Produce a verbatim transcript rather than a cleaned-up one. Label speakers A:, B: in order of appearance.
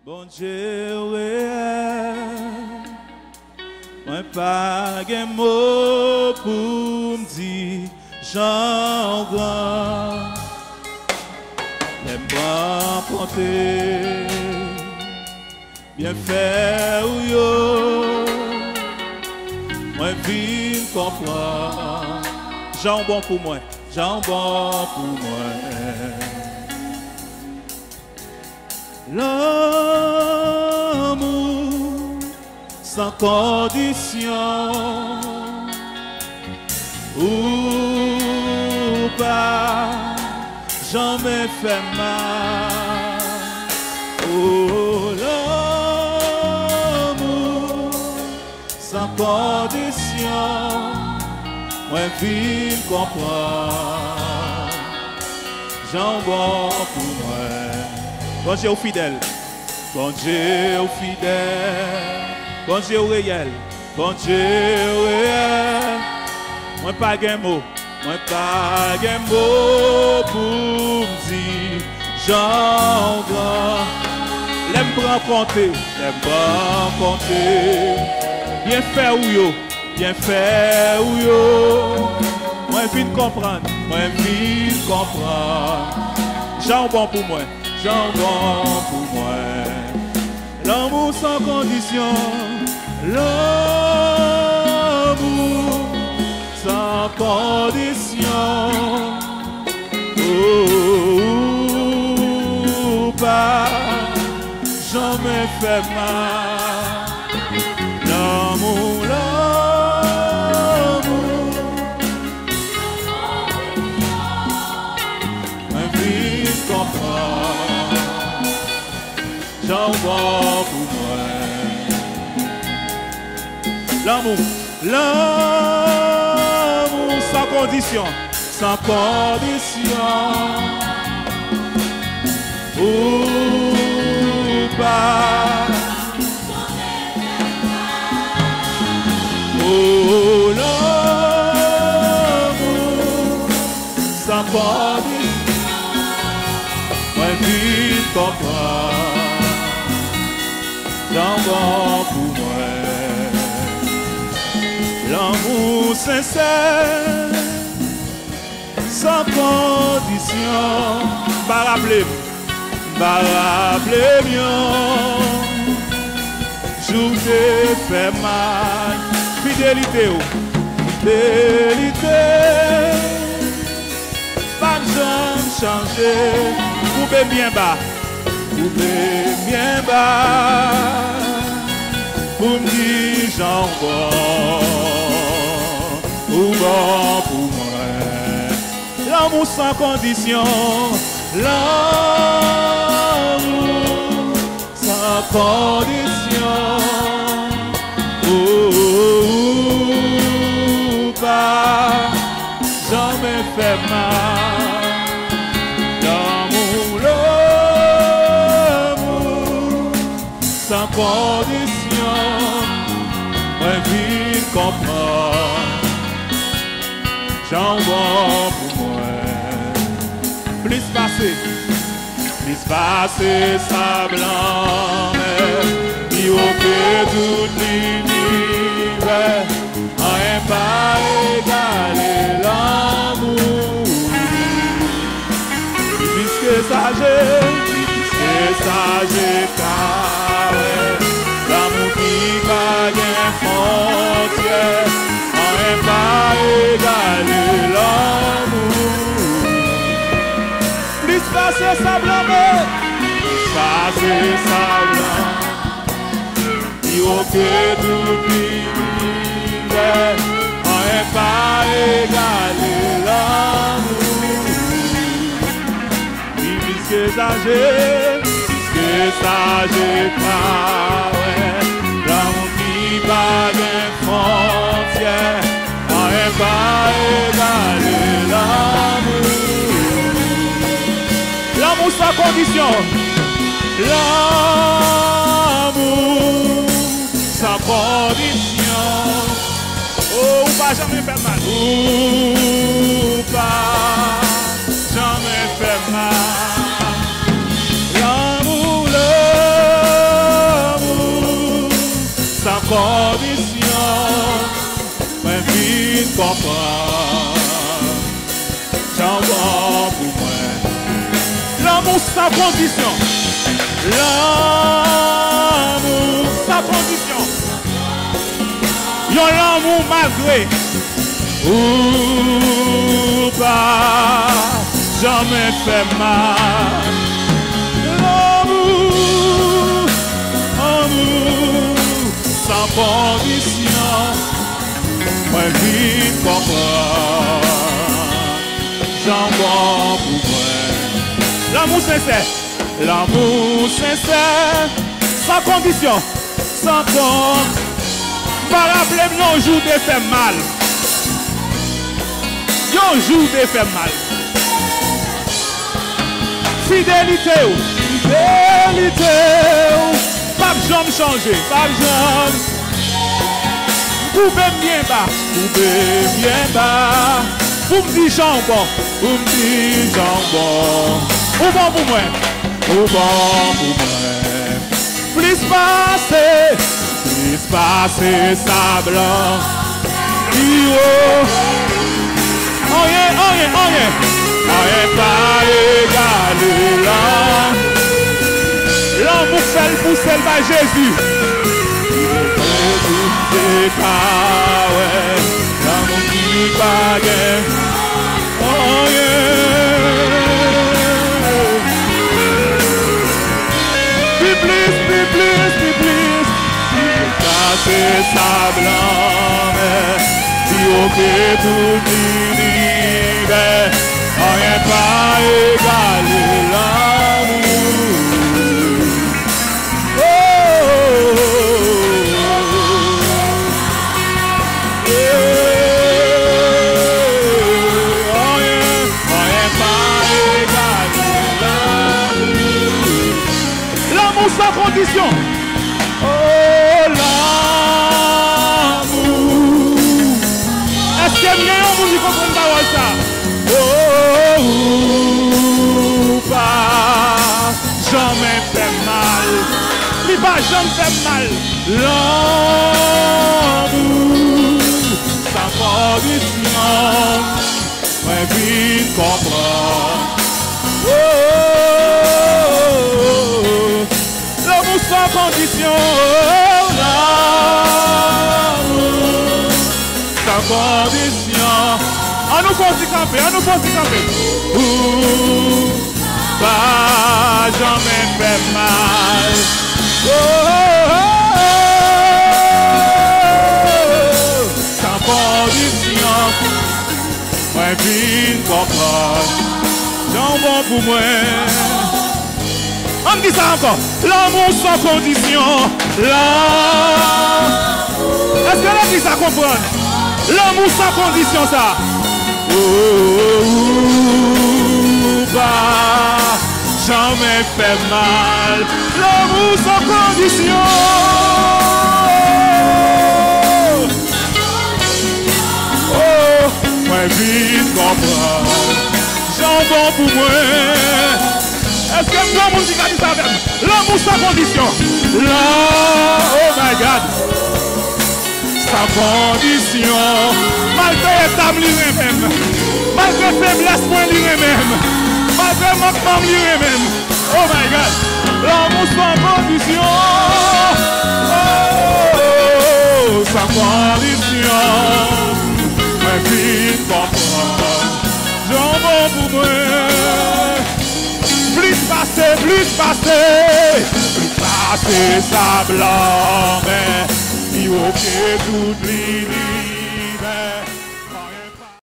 A: Bon Dieu réel, moi pas de mots pour me dire, j'en vois, les bras compter, bien faire ou yo, moi vine comprendre, j'en bon pour moi, j'en bon pour moi. L'amour sans condition ou pas jamais fait mal. Oh, l'amour sans condition, moi vite comprendre, j'en bon pour moi. Bon Dieu fidèle, bon Dieu fidèle, bon Dieu réel, bon Dieu réel. Moi pas de mots, moi pas de mots pour dire, j'en vois. L'aime prend compter, l'aime prend compter. Bien faire ou yo, bien faire ou yo. Moi vite comprendre, moi vite comprendre. J'en bon pour moi. J'en bon pour moi, l'amour sans condition, l'amour sans condition, oh, pas jamais fait mal, l'amour, l'amour, un vite comprend. J'en vois pour moi. L'amour, l'amour sans condition, sans condition. Ou pas. Oh, l'amour sans condition. Moi, vite comprendre. J'en vois pour moi, l'amour sincère, sans condition, pas rappeler, pas rappeler bien, jour t'ai fait mal, fidélité, fidélité, pas besoin de changer, coupez bien bas. Coupez bien bas pour me dire j'en bon ou bon pour moi. L'amour sans condition, l'amour sans condition, oh, oh, oh, pas jamais fait mal. Sans condition, moi vite comprendre, j'en vois pour moi. Plus passer, plus passer sa blanche, il au que tout l'univers, rien pas égaler l'amour. Puisque sage, puisque sage car l'amour qui va bien frontière, rien pas égaler l'amour. Plus passer sa blanche, plus passer sa blanche, il faut que tout l'univers, rien pas égaler l'amour. Oui, puisque âgé, puisque sage pas, ouais, l'amour qui va bien frontière, rien pas égaler l'amour. L'amour sans condition, l'amour sans condition, oh, pas jamais fait mal, ou pas jamais fait mal. L'amour, le comprendre. J'en vois pour moi. L'amour sans condition. L'amour sans condition. Yon l'amour malgré. Ou pas jamais fait mal. L'amour, amour sans condition. Moi vite comprendre. J'en vois pour moi. L'amour sincère, l'amour sincère, sans condition, sans compte. Pas rappeler un jour de faire mal. Un jour de faire mal. Fidélité, fidélité, pas jamais changer, pas jamais. Vous pouvez bien bas, vous pouvez bien bas. Vous me dites jambon, vous me dites jambon. Ou bon pour moi, ou bon pour moi. Plus passer, plus passer sablant. Oh yeah, oh yeah, oh yeah. Oh yeah, pas égalé là. L'amour fait le pousser par Jésus. L'amour qui baguette. Oh yeah. Be please, be please, be please. Casser sa blanche. Ok, tout l'univers, rien pas égalé l'amour. Oh, oh, oh, oh, rien, rien pas égalé l'amour. L'amour sans condition. Oh, est-ce qu'il y a un monde qui comprend pas ça? Oh, oh, oh, pas jamais fait mal. Il va jamais fait mal. L'amour, sans condition, moi vite comprendre. Oh, oh, oh, l'amour sans condition. Condition, on nous faut camper, on nous faut camper. Ouh, pas jamais fait mal. Oh, oh, oh, oh, sans condition, moi vite comprendre. J'en bon pour moi. On me dit ça encore. L'amour sans condition. L'amour. Est-ce que l'on dit ça comprendre? L'amour sans condition, ça. Oh, oh, oh, bah, jamais fait mal. L'amour sans condition. Oh, moi vite comprendre. J'en bon pour moi. Est-ce que l'amour dit ça? L'amour sans condition. Là, oh my God. Sans condition, malgré état lui-même, malgré faiblesse moi lui-même, malgré manquement lui-même. Oh my God, l'amour sans condition, oh, sans condition, moi vite comprendre, j'en veux pour moi, plus passer, plus passer, plus passer sa blanche. Ok, toute l'unité.